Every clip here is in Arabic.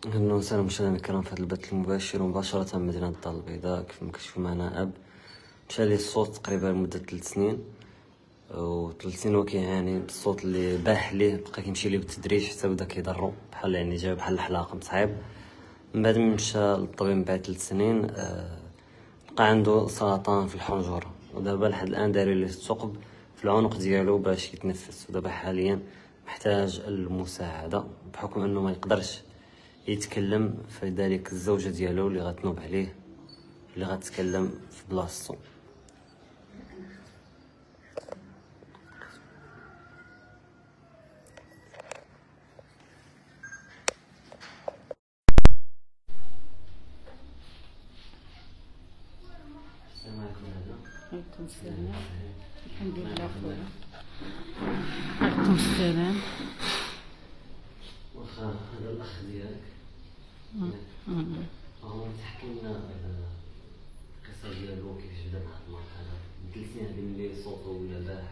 أهلا وسهلا مشاهدينا الكرام في هذا البث المباشر مباشرة من مدينة الدار البيضاء. كيف ما كتشوفوا معنا أب مشى ليه الصوت تقريبا لمدة 3 سنين، و3 سنين هو كيعاني بالصوت اللي باح ليه، بقى كيمشي ليه بالتدريج حتى بدا كيضرو بحال يعني جا بحال الحلاقة مصعيب. من بعد ما مشى للطبيب من بعد 3 سنين بقى عنده سرطان في الحنجرة، ودابا لحد الآن داروا ليه الثقب في العنق ديالو باش يتنفس، ودابا حاليا محتاج المساعدة بحكم انه ما يقدرش يتكلم، فلذلك الزوجة ديالو اللي غتنوب عليه اللي غتكلم في بلاصتو. السلام عليكم لاله. عليكم السلام. الحمد لله خويا. عليكم السلام. واخا هذا الاخ ديالك هو تحكي لنا على القصه ديالو كيفاش بدا مع المرحله 3 سنين هذه ملي صوتو ولا باح.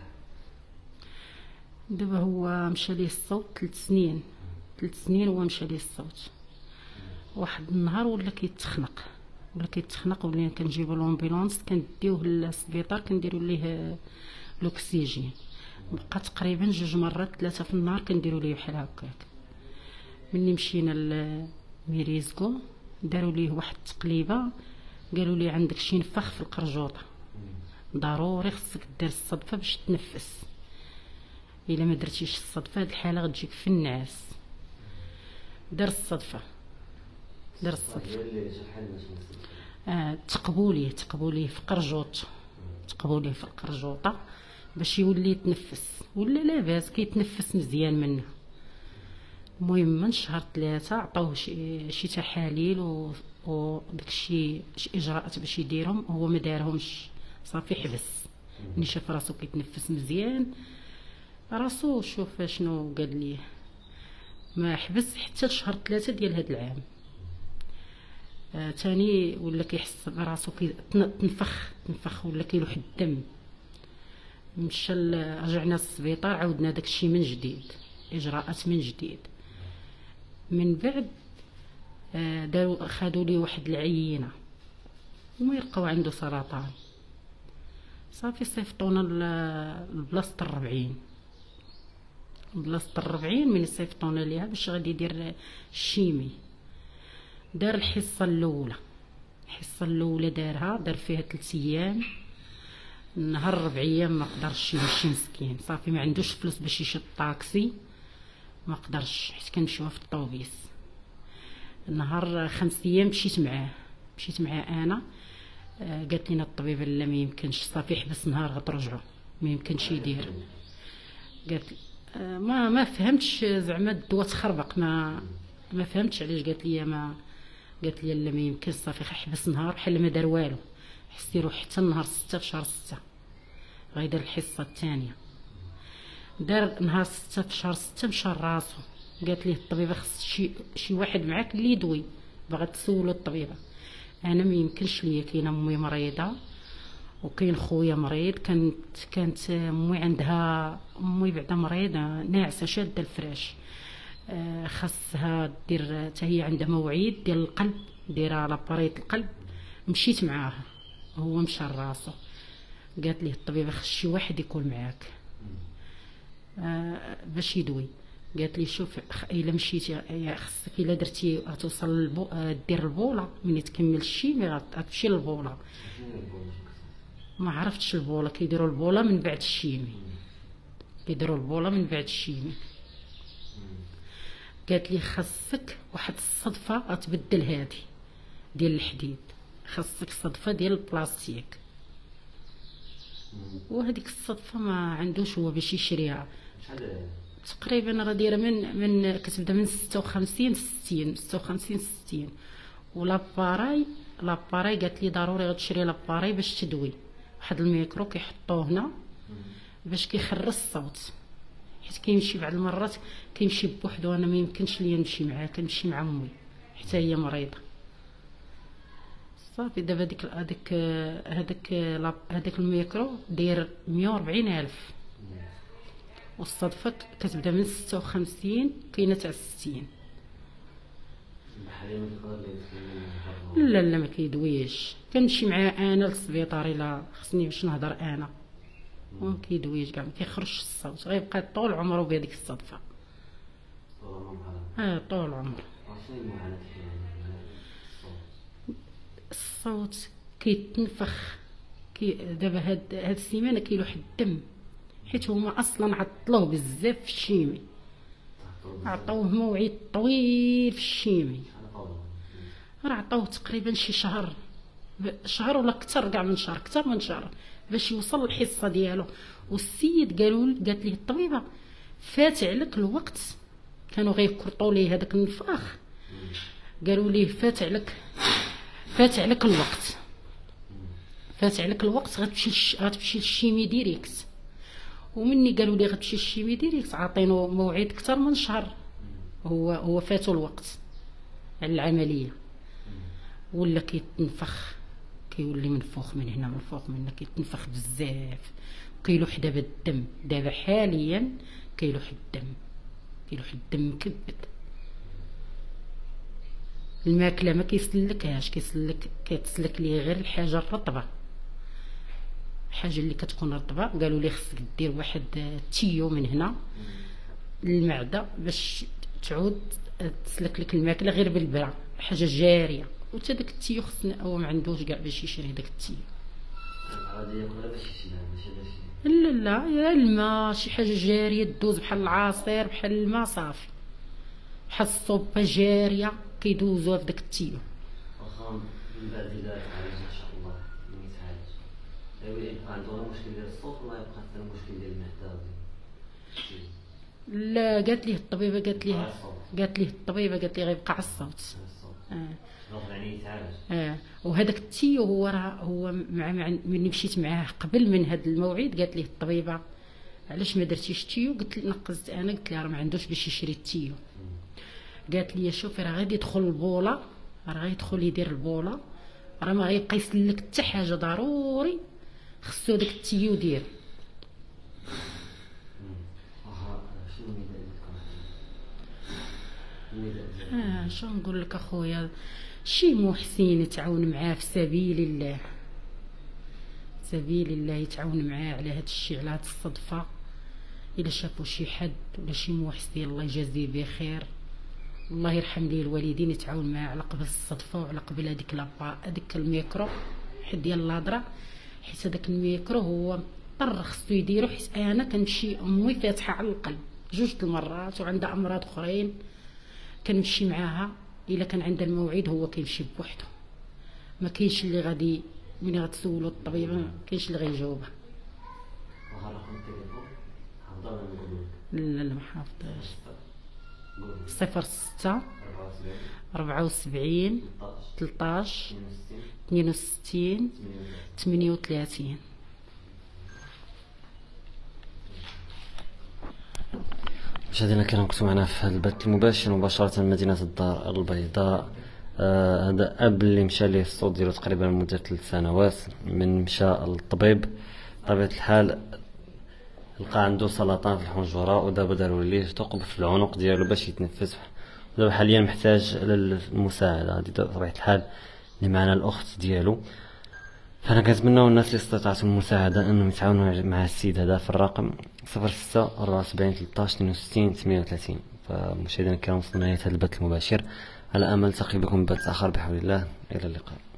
دابا هو مشى ليه الصوت 3 سنين، 3 سنين هو مشى ليه الصوت. واحد النهار ولا كيتخنق ولينا كنجيبو لومبيلونس كنديوه للسبيطار كنديرو ليه الاكسجين. بقى تقريبا 2 مرات 3 في النهار كنديرو ليه بحال هكاك. ملي مشينا لميريزكو داروا ليه واحد التقليبه، قالوا لي عندك شي نفخ في القرجوطه، ضروري خصك دير الصدفه باش تنفس، الا ما درتيش الصدفه هاد الحاله غتجيك في النعاس. دار الصدفه تقبوليه في قرجوط، تقبوليه في القرجوطه باش يولي يتنفس، ولا لاباس كيتنفس مزيان منه. المهم من شهر 3 عطاوه شي تحاليل وداكشي شي اجراءات باش يديرهم، هو ما دارهمش، صافي حبس. ملي شاف راسو كيتنفس مزيان راسو شوف شنو قال لي، ما حبس حتى لشهر 3 ديال هاد العام. تاني ولا كيحس براسو تنفخ ولا كيلوح الدم. مشى رجعنا للسبيطار عاودنا داكشي من جديد، اجراءات من جديد. من بعد داروا خدوا لي واحد العينه وما يلقاو عنده سرطان. صافي صيفطونا لبلاصه الربعين. من صيفطونا ليها باش غادي يدير الشيمي. دار الحصه الاولى دار فيها 3 ايام. نهار 4 ايام ما قدرش يمشي مسكين، صافي ما عندوش فلوس باش يشد طاكسي، ما قدرش حيت كنمشيوها في الطوبيس. نهار 5 ايام مشيت معاه انا. قالت لنا الطبيبه لا ما يمكنش، صافي حبس نهار غترجعوا، ما يمكنش يدير. قالت ما فهمتش زعما الدواء تخربق، ما فهمتش علاش. قالت لي لا ما يمكنش، صافي حبس نهار بحال ما دار والو، حس يروح حتى نهار 6 في شهر 6 غيدير الحصه الثانيه. دار نهار 6 في شهر 6 مشى راسو. قالت ليه الطبيبه خص شي واحد معاك اللي يدوي، باغا تسولو الطبيبه. انا ما يمكنش ليا، كاينه امي مريضه وكاين خويا مريض. كانت امي عندها بعدا مريضه ناعسه شاده الفراش، خاصها دير حتى هي عندها موعد ديال القلب، دايره لاباريط القلب. مشيت معاها، هو مشى راسو. قالت ليه الطبيبه خص شي واحد يكون معاك باش يدوي. قالت لي شوف الا مشيتي خصك الا درتي غتوصل دير البوله، ملي تكمل الشيمي غتمشي للبوله. ما عرفتش البوله، كيديروا البوله من بعد الشيمي. قالت لي خاصك واحد الصدفه غتبدل هادي ديال الحديد، خاصك صدفه ديال البلاستيك، وهذيك الصدفه ما عندوش هو باش يشريها. تقريبا راه دايره من كتبدا من 56 60. ولاباراي قالت لي ضروري غتشري لاباراي باش تدوي، واحد الميكرو كيحطوه هنا باش كيخرج الصوت، حيت كيمشي بعض المرات كيمشي بوحدو. انا ما يمكنش ليا نمشي معاه، كنمشي مع امي حتى هي مريضه. صافي دابا هذاك الميكرو داير 140,000، والصدفه كتبدا من 56 كاينه تاع 60. لا لا ما كيدويش، كنمشي معاه انا للسبيطار الا خصني باش نهضر انا، وما كيدويش كاع، ما كيخرجش الصوت، غيبقى طول عمره بهذيك الصدفه. طول عمره الصوت كيتنفخ. دابا هاد السيمانه كيلوح الدم، حيت هما اصلا عطلوه بزاف في الشيمي، عطاوه موعد طويل في الشيمي، راه عطاوه تقريبا شي شهر ولا اكثر كاع من شهر، اكثر من شهر باش يوصل الحصه ديالو. والسيد قالت ليه الطبيبه فات عليك الوقت، كانوا غيكرطوا ليه هذاك النفاخ، قالوا ليه فات عليك الوقت، فات عليك الوقت، غتمشي للشيمي ديريكت. ومني قالوا لي غتمشي للشيمي ديريكت عاطينو موعد اكثر من شهر، هو فاتو الوقت على العمليه، ولا كيتنفخ، كيولي منفوخ من هنا منفوخ من هنا، كيتنفخ بزاف، كيلوح دابا الدم، دابا حاليا كيلوح الدم مكبد. الماكله ما كيسلكهاش، كيتسلك ليه غير الحاجه الرطبه، الحاجه اللي كتكون رطبه. قالوا لي خصك دير واحد تيو من هنا للمعده باش تعود تسلك لك الماكله غير بالبرا، حاجه جاريه. وتا داك التيو خصنا هو ما عندوش كاع باش يشري داك التيو. لا لا يا الماء، شي حاجه جاريه تدوز بحال العصير بحال الماء صافي، بحال الصوبه جاريه كيدوزوها في داك التيو. واخا من بعد الا تعالج ان شاء الله يتعالج، يبقى عنده غير المشكل ديال الصوت ولا يبقى حتى المشكل ديال المعده؟ لا قالت ليه الطبيبه، قالت ليه غيبقى على الصوت. يعني يتعالج. وهذاك التيو هو مع ملي مشيت معاه قبل من هذا الموعد، قالت ليه الطبيبه علاش ما درتيش التيو؟ قلت لي نقزت انا، قلت لها راه ما عندوش باش يشري التيو. قالت لي شوفي راه غادي يدخل البوله، راه غيدخل يدير البوله، راه ما غيبقى يسلك حتى حاجه، ضروري خصو داك التيو دير. شنو نقول لك اخويا، شي محسن يتعاون معاه في سبيل الله، يتعاون معاه على هذا الشيء، على هذه الصدفه. الا شافوا شي حد ولا شي محسن الله يجازيه بخير، الله يرحم ليه الوالدين، يتعاون معاه على قبل الصدفه وعلى قبل هذيك الميكرو حد ديال الهضره، حيت هذاك الميكرو هو مضطر خصو يديرو، حيت انا كنمشي امي فاتحه على القلب 2 المرات، وعندها امراض اخرين كنمشي معاها، الا كان عندها الموعد هو كيمشي بوحدو، ما كاينش اللي غادي ملي غتسولو الطبيبه ما كاينش اللي غيجاوبها. لا ما حافظاش. 06 74 13 62 38. مشاهدينا الكرام، كنتم معنا في هذا البث المباشر مباشرة من مدينة الدار البيضاء. هذا أب اللي مشى ليه الصوت ديالو تقريبا لمدة 3 سنوات من مشى للطبيب. بطبيعة الحال لقى عنده سرطان في الحنجرة، ودابا داروا ليه ثقب في العنق ديالو باش يتنفس، ودابا حاليا محتاج للمساعدة. هذه بطبيعة الحال اللي معنا الأخت ديالو، فأنا كنتمناو الناس اللي استطاعتهم المساعدة أنهم يتعاونوا مع السيد هذا في الرقم 06 74 13 62 38. فمشاهدينا الكرام، وصلنا لنهاية هذا البث المباشر، على أمل التقي بكم بث آخر بحول الله. إلى اللقاء.